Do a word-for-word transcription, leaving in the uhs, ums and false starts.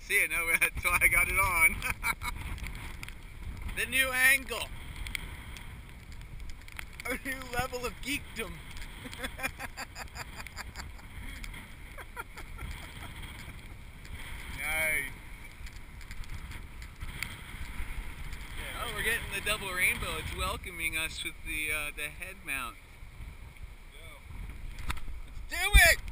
see it, no, that's why I got it on. The new angle. A new level of geekdom. Nice. Oh, we're getting the double rainbow. It's welcoming us with the uh, the head mount. Let's do it!